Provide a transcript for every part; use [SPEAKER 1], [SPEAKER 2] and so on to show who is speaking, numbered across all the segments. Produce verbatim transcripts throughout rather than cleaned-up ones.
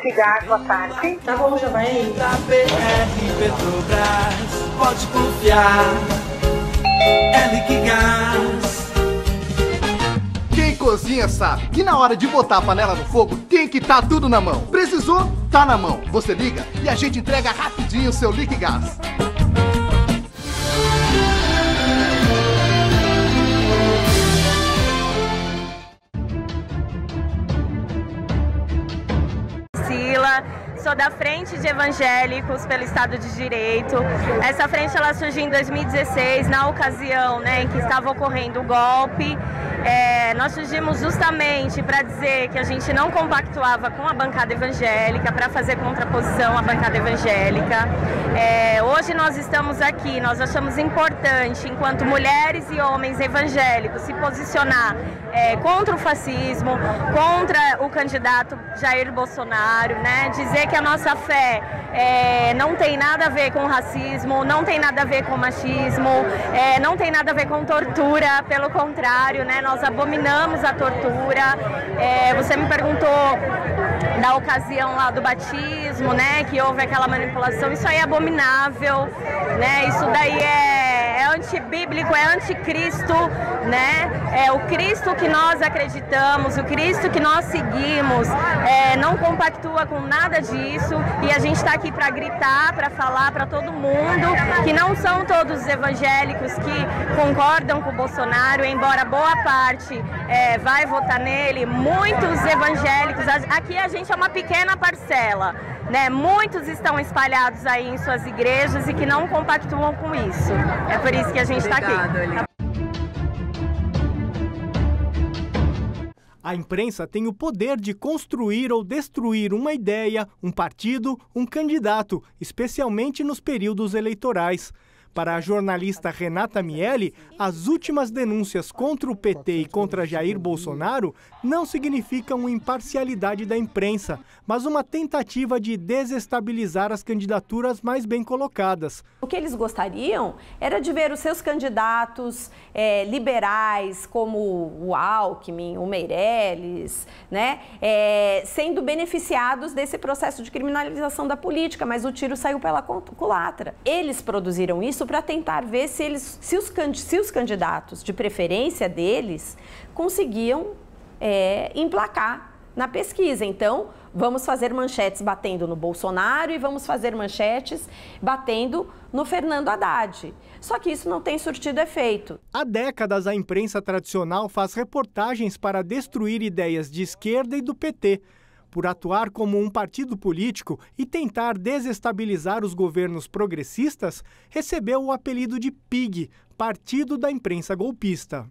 [SPEAKER 1] Lique Gás, boa tarde.
[SPEAKER 2] Tá bom, já vai aí.
[SPEAKER 3] Da B R Petrobras, pode confiar, é Lique Gás.
[SPEAKER 4] Quem cozinha sabe que na hora de botar a panela no fogo tem que estar tudo na mão. Precisou? Tá na mão. Você liga e a gente entrega rapidinho o seu Lique Gás.
[SPEAKER 5] Sou da Frente de Evangélicos pelo Estado de Direito. Essa frente ela surgiu em dois mil e dezesseis, na ocasião, né, em que estava ocorrendo o golpe. É, nós surgimos justamente para dizer que a gente não compactuava com a bancada evangélica, para fazer contraposição à bancada evangélica. É, hoje nós estamos aqui, nós achamos importante, enquanto mulheres e homens evangélicos, se posicionar é, contra o fascismo, contra o candidato Jair Bolsonaro, né, dizer que a nossa fé é, não tem nada a ver com racismo, não tem nada a ver com machismo, é, não tem nada a ver com tortura, pelo contrário, né, nós abominamos a tortura. É, você me perguntou da ocasião lá do batismo, né, que houve aquela manipulação, isso aí é abominável, né, isso daí é, é antibíblico, é anticristo, né, é o Cristo que nós acreditamos, o Cristo que nós seguimos, é, não compactua com nada disso, e a gente está aqui para gritar, para falar para todo mundo que não são todos os evangélicos que concordam com o Bolsonaro, embora boa parte é, vai votar nele, muitos evangélicos, aqui a gente é uma pequena parcela, né? Muitos estão espalhados aí em suas igrejas e que não compactuam com isso. É por isso que a gente está aqui.
[SPEAKER 6] A imprensa tem o poder de construir ou destruir uma ideia, um partido, um candidato, especialmente nos períodos eleitorais. Para a jornalista Renata Miele, as últimas denúncias contra o P T e contra Jair Bolsonaro não significam imparcialidade da imprensa, mas uma tentativa de desestabilizar as candidaturas mais bem colocadas.
[SPEAKER 7] O que eles gostariam era de ver os seus candidatos é, liberais, como o Alckmin, o Meirelles, né, é, sendo beneficiados desse processo de criminalização da política, mas o tiro saiu pela culatra. Eles produziram isso para tentar ver se, eles, se, os, se os candidatos de preferência deles conseguiam é, emplacar na pesquisa. Então, vamos fazer manchetes batendo no Bolsonaro e vamos fazer manchetes batendo no Fernando Haddad. Só que isso não tem surtido efeito.
[SPEAKER 6] Há décadas, a imprensa tradicional faz reportagens para destruir ideias de esquerda e do P T. Por atuar como um partido político e tentar desestabilizar os governos progressistas, recebeu o apelido de P I G, Partido da Imprensa Golpista.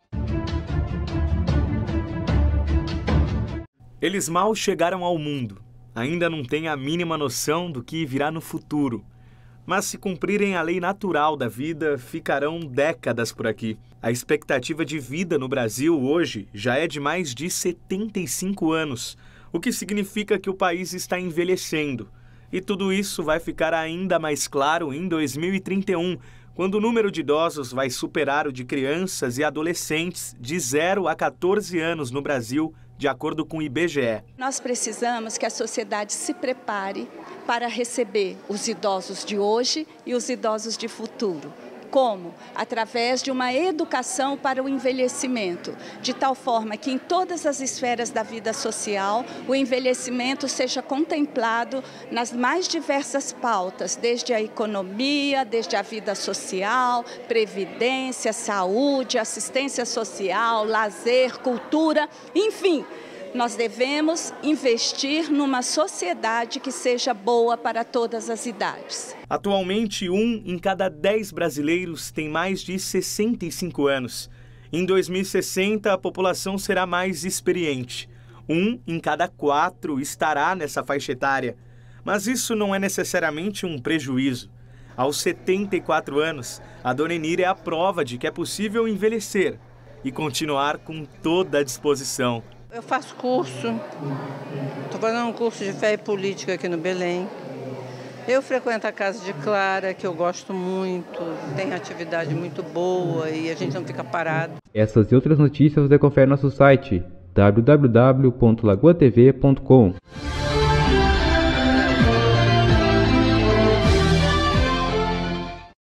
[SPEAKER 8] Eles mal chegaram ao mundo, ainda não têm a mínima noção do que virá no futuro. Mas se cumprirem a lei natural da vida, ficarão décadas por aqui. A expectativa de vida no Brasil hoje já é de mais de setenta e cinco anos, o que significa que o país está envelhecendo. E tudo isso vai ficar ainda mais claro em dois mil e trinta e um, quando o número de idosos vai superar o de crianças e adolescentes de zero a quatorze anos no Brasil, de acordo com o I B G E.
[SPEAKER 9] Nós precisamos que a sociedade se prepare para receber os idosos de hoje e os idosos de futuro. Como? Através de uma educação para o envelhecimento, de tal forma que em todas as esferas da vida social, o envelhecimento seja contemplado nas mais diversas pautas, desde a economia, desde a vida social, previdência, saúde, assistência social, lazer, cultura, enfim. Nós devemos investir numa sociedade que seja boa para todas as idades.
[SPEAKER 8] Atualmente, um em cada dez brasileiros tem mais de sessenta e cinco anos. Em dois mil e sessenta, a população será mais experiente. Um em cada quatro estará nessa faixa etária. Mas isso não é necessariamente um prejuízo. Aos setenta e quatro anos, a Dona Enira é a prova de que é possível envelhecer e continuar com toda a disposição.
[SPEAKER 10] Eu faço curso, estou fazendo um curso de fé e política aqui no Belém. Eu frequento a Casa de Clara, que eu gosto muito, tem atividade muito boa e a gente não fica parado.
[SPEAKER 11] Essas e outras notícias você confere no nosso site w w w ponto lagoa t v ponto com.